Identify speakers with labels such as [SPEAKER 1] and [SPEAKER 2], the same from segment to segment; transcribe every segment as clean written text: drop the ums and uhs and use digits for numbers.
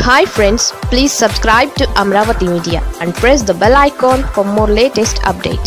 [SPEAKER 1] Hi friends, please subscribe to Amravati Media and press the bell icon for more latest updates.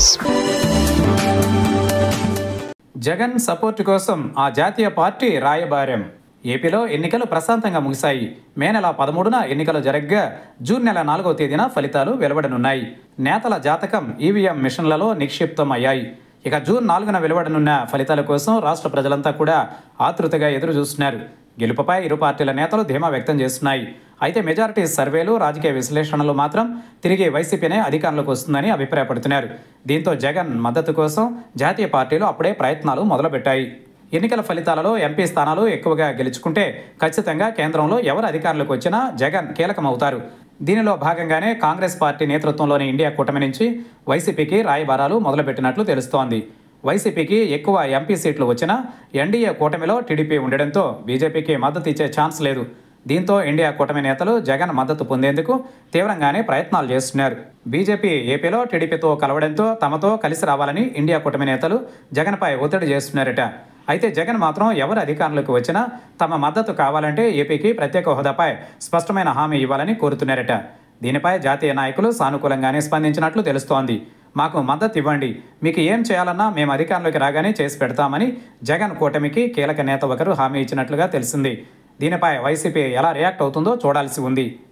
[SPEAKER 2] Jagan support కోసం ఆ జాతీయ party రాయబారం. ఏపీలో ఎన్నికలు ప్రశాంతంగా ముగిశాయి. మే నెల 13న ఎన్నికలు జరగ్గా జూన్ నెల 4వ తేదీన ఫలితాలు వెలువడనున్నాయి. నేతల జాతకం ఈవీఎం మిషన్లలో నిక్షిప్తం అయ్యాయి. ఇక జూన్ 4న వెలువడనున్న ఫలితాల కోసం రాష్ట్ర ప్రజలంతా కూడా ఆతృతగా ఎదురు చూస్తున్నారు. గెలుపుపై ఇరు పార్టీల నేతలు ధీమా వ్యక్తం చేస్తున్నాయి. అయితే మెజారిటీ సర్వేలు, రాజకీయ విశ్లేషణలు మాత్రం తిరిగి వైసీపీనే అధికారంలోకి వస్తుందని అభిప్రాయపడుతున్నారు. దీంతో జగన్ మద్దతు కోసం జాతీయ పార్టీలు అప్పుడే ప్రయత్నాలు మొదలుపెట్టాయి. ఎన్నికల ఫలితాలలో ఎంపీ స్థానాలు ఎక్కువగా గెలుచుకుంటే ఖచ్చితంగా కేంద్రంలో ఎవరు అధికారంలోకి వచ్చినా జగన్ కీలకమవుతారు. దీనిలో భాగంగానే కాంగ్రెస్ పార్టీ నేతృత్వంలోని ఇండియా కూటమి నుంచి వైసీపీకి రాయబారాలు మొదలుపెట్టినట్లు తెలుస్తోంది. వైసీపీకి ఎక్కువ ఎంపీ సీట్లు వచ్చినా ఎన్డీఏ కూటమిలో టీడీపీ ఉండడంతో బీజేపీకి మద్దతు ఇచ్చే ఛాన్స్ లేదు. దీంతో ఇండియా కూటమి నేతలు జగన్ మద్దతు పొందేందుకు తీవ్రంగానే ప్రయత్నాలు చేస్తున్నారు. బీజేపీ ఏపీలో టీడీపీతో కలవడంతో తమతో కలిసి రావాలని ఇండియా కూటమి నేతలు జగన్పై ఒత్తిడి చేస్తున్నారట. అయితే జగన్ మాత్రం ఎవరు అధికారంలోకి వచ్చినా తమ మద్దతు కావాలంటే ఏపీకి ప్రత్యేక హోదాపై స్పష్టమైన హామీ ఇవ్వాలని కోరుతున్నారట. దీనిపై జాతీయ నాయకులు సానుకూలంగానే స్పందించినట్లు తెలుస్తోంది. మాకు మద్దతు ఇవ్వండి, మీకు ఏం చేయాలన్నా మేము అధికారంలోకి రాగానే చేసి పెడతామని జగన్ కూటమికి కీలక నేత ఒకరు హామీ ఇచ్చినట్లుగా తెలిసింది. దీనిపై వైసీపీ ఎలా రియాక్ట్ అవుతుందో చూడాల్సి ఉంది.